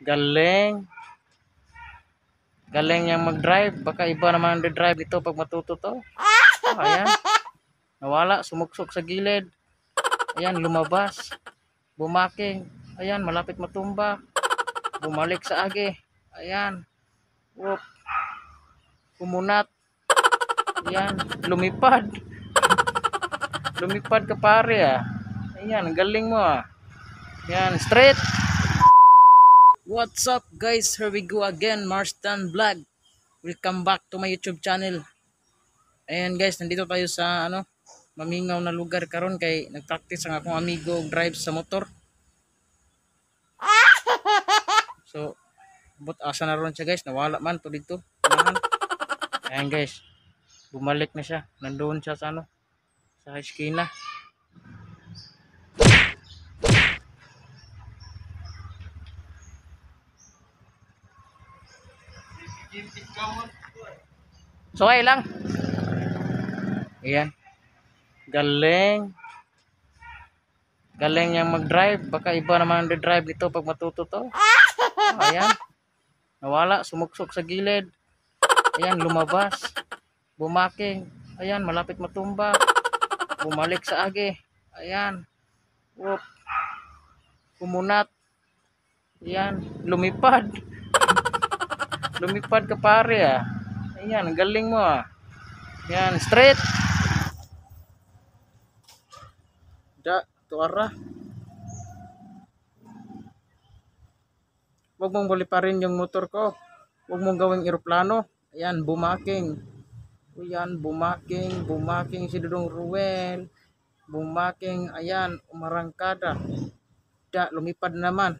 Galing. Galing niyang mag-drive. Baka iba naman ang drive dito pag matuto to. Ayan. Nawala. Sumuksok sa gilid. Ayan. Lumabas. Bumaking. Ayan. Malapit matumba. Bumalik sa agi. Ayan. Whoop. Kumunat. Ayan. Lumipad. Lumipad ka pare ah. Ayan. Galing mo ah. Ayan. Straight. What's up guys? Here we go again. Marston Vlog. Welcome back to my YouTube channel. Ayan guys, nandito tayo sa mamingaw na lugar karon kay nagpractice ang akong amigo drive sa motor. So, but asa na ron siya guys, nawala man to dito. Ayan guys. Bumalik na siya. Nandoon siya sa sa eskina. So ay lang. Ayan. Galing. Galing niyang mag-drive. Baka iba naman ang drive dito pag matuto to. Ayan. Nawala. Sumuksok sa gilid. Ayan. Lumabas. Bumaking. Ayan. Malapit matumba. Bumalik sa agi. Ayan. Whoop. Kumunat. Ayan. Lumipad. Lumipad ka pare ah. Ayan, galing mo ah. Ayan, straight. Tuara. Huwag mong buliparin yung motor ko. Huwag mong gawing eroplano. Ayan, bumaking. Ayan, bumaking. Bumaking si Dudong Ruel. Bumaking. Ayan, umarangkada. Lumipad naman.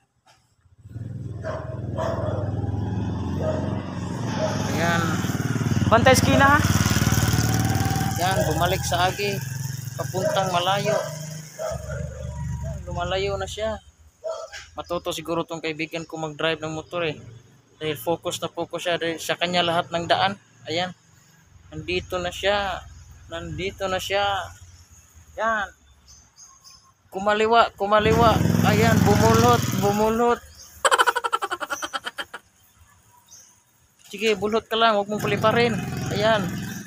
Ayan. Bantay skina ha. Yan, bumalik sa agi. Papuntang malayo. Yan, lumalayo na siya. Matuto siguro tong kaibigan ko mag-drive ng motor eh. Dahil focus siya. Dahil sa kanya lahat ng daan. Ayan. Nandito na siya. Nandito na siya. Yan. Kumaliwa. Kumaliwa. Ayan. Bumulot. Bumulot. Sige, bulot ka lang. Huwag mong puliparin. Ayan.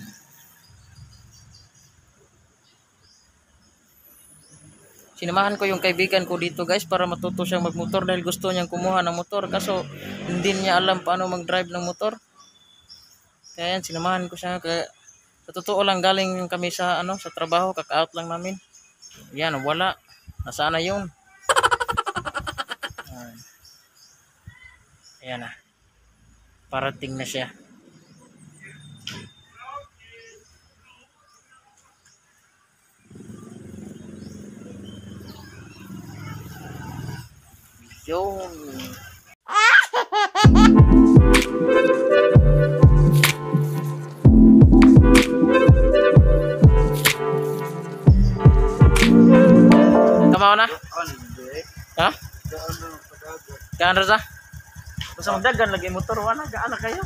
Sinamahan ko yung kaibigan ko dito guys para matuto siyang magmotor dahil gusto niyang kumuha ng motor. Kaso hindi niya alam paano mag-drive ng motor. Kaya yan, sinamahan ko siya. Kaya, sa totoo lang galing kami sa sa trabaho. Kaka-out lang namin. Ayan, wala. Nasaan na yun? Ayan na. Parating na siya. Yun. Tama na? Ha? Kaan rasa? Basta magdagan lagi motor, wala gaana kayo.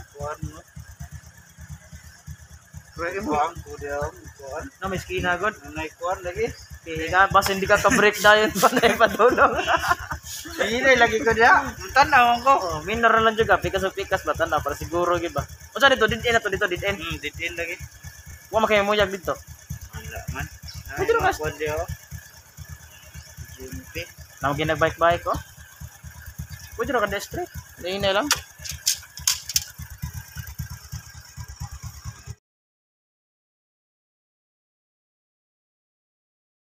Pwede mo ang kudyam, kuan. Na may skina god, nay kuan lagi. Kaya basta hindi ka ka-break dayon panay padulong. Hindi lagi ko dia. Tanaw ko. Oh, minor lang juga pikas ba tanaw para siguro gid ba. Unsa dito din na to dito din. Din lagi. Wa makay mo yag dito. Wala man. Pwede ro kas. Pwede oh. Jimpi. Nang ginag bike ko. Pwede ro ka district. Dahil na lang.